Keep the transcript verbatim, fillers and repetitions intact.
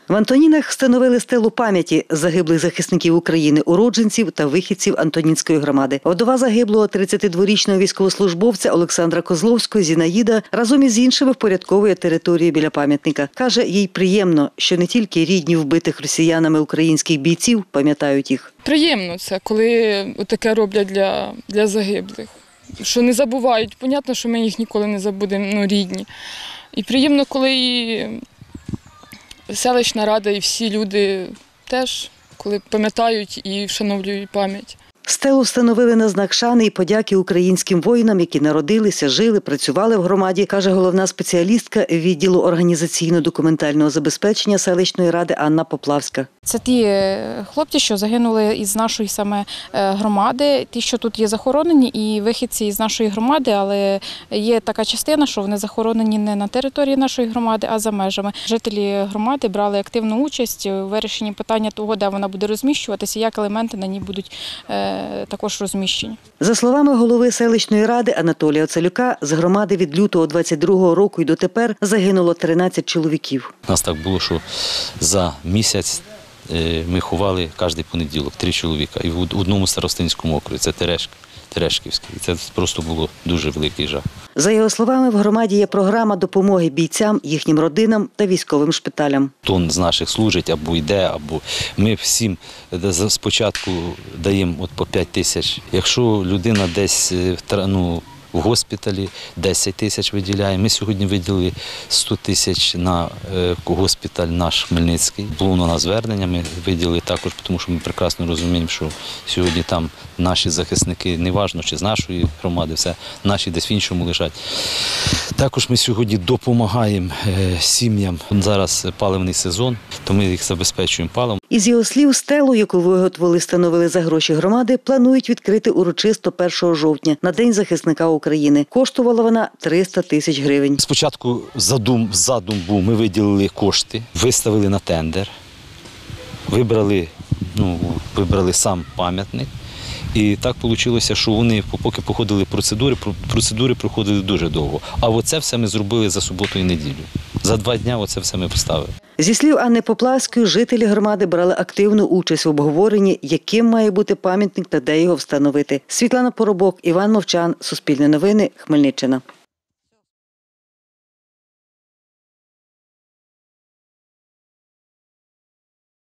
В Антонінах встановили стелу пам'яті загиблих захисників України, уродженців та вихідців Антонінської громади. Вдова загиблого тридцятидворічного військовослужбовця Олександра Козловського Зінаїда разом із іншими впорядковує територію біля пам'ятника. Каже, їй приємно, що не тільки рідні вбитих росіянами українських бійців пам'ятають їх. Приємно це, коли таке роблять для, для загиблих. Що не забувають. Понятно, що ми їх ніколи не забудемо, ну, рідні. І приємно, коли і селищна рада, і всі люди теж, коли пам'ятають і вшановлюють пам'ять. Стелу встановили на знак шани і подяки українським воїнам, які народилися, жили, працювали в громаді, каже головна спеціалістка відділу організаційно-документального забезпечення селищної ради Анна Поплавська. Це ті хлопці, що загинули із нашої саме громади, ті, що тут є захоронені, і вихідці із нашої громади, але є така частина, що вони захоронені не на території нашої громади, а за межами. Жителі громади брали активну участь у вирішенні питання того, де вона буде розміщуватися, як елементи на ній будуть також розміщені. За словами голови селищної ради Анатолія Оцелюка, з громади від лютого двадцять другого року і дотепер загинуло тринадцять чоловіків. У нас так було, що за місяць ми ховали кожен понеділок три чоловіка. І в одному старостинському окрузі, це Терешки, Терешківський. І це просто було дуже великий жах. За його словами, в громаді є програма допомоги бійцям, їхнім родинам та військовим шпиталям. Хто з наших служить або йде, або ми всім спочатку даємо от по п'ять тисяч. Якщо людина десь, ну, в госпіталі десять тисяч виділяє. Ми сьогодні виділили сто тисяч на госпіталь наш Хмельницький. Було на нас звернення, ми виділили також, тому що ми прекрасно розуміємо, що сьогодні там наші захисники, неважно, чи з нашої громади, все, наші десь в іншому лежать. Також ми сьогодні допомагаємо сім'ям. Зараз паливний сезон, то ми їх забезпечуємо паливом. Із його слів, стелу, яку виготовили, встановили за гроші громади, планують відкрити урочисто першого жовтня, на День захисника України. Коштувала вона триста тисяч гривень. Спочатку задум, задум був, ми виділили кошти, виставили на тендер, вибрали, ну, вибрали сам пам'ятник. І так вийшло, що вони, поки проходили процедури, процедури проходили дуже довго. А оце все ми зробили за суботу і неділю. За два дні оце все ми поставили. Зі слів Анни Поплавської, жителі громади брали активну участь в обговоренні, яким має бути пам'ятник та де його встановити. Світлана Поробок, Іван Мовчан, Суспільне новини, Хмельниччина.